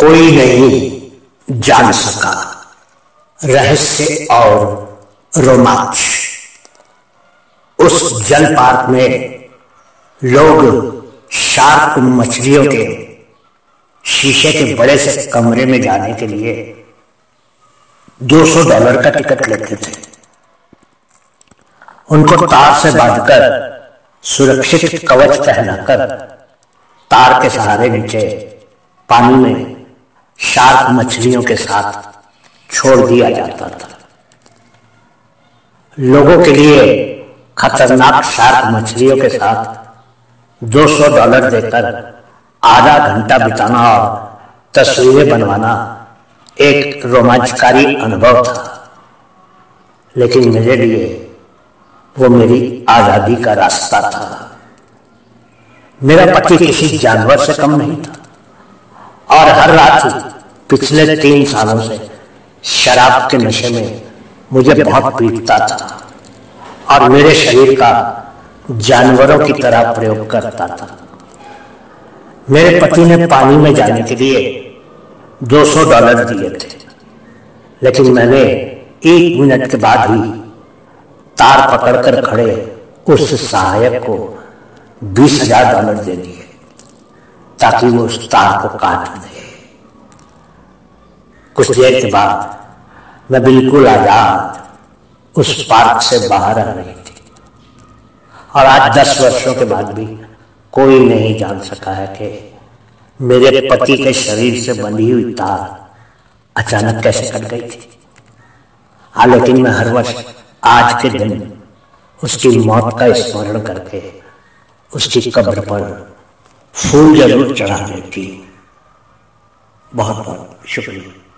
कोई नहीं जान सका रहस्य और रोमांच। उस जल पार्क में लोग शार्क मछलियों के शीशे के बड़े से कमरे में जाने के लिए $200 का टिकट लेते थे। उनको तार से बांधकर सुरक्षित कवच पहनाकर तार के सहारे नीचे पानी में शार्क मछलियों के साथ छोड़ दिया जाता था। लोगों के लिए खतरनाक शार्क मछलियों के साथ $200 देकर आधा घंटा बिताना और तस्वीरें बनवाना एक रोमांचकारी अनुभव था, लेकिन मेरे लिए वो मेरी आजादी का रास्ता था। मेरा पति किसी जानवर से कम नहीं था और हर रात पिछले 3 सालों से शराब के नशे में मुझे बहुत पीटता था और मेरे शरीर का जानवरों की तरह प्रयोग करता था। मेरे पति ने पानी में जाने के लिए $200 दिए थे, लेकिन मैंने 1 मिनट के बाद ही तार पकड़कर खड़े उस सहायक को $20,000 दे दिए ताकि वो उस तार को काट दे। कुछ देर के बाद मैं बिल्कुल आजाद उस पार्क से बाहर आ रही थी और आज 10 वर्षों के बाद भी कोई नहीं जान सका है कि मेरे पति के शरीर से बंधी हुई तार अचानक कैसे कट गई थी। हाँ, लेकिन मैं हर वर्ष आज के दिन उसकी मौत का स्मरण करके उसकी कब्र पर फूल जरूर चढ़ा देती। बहुत बहुत शुक्रिया।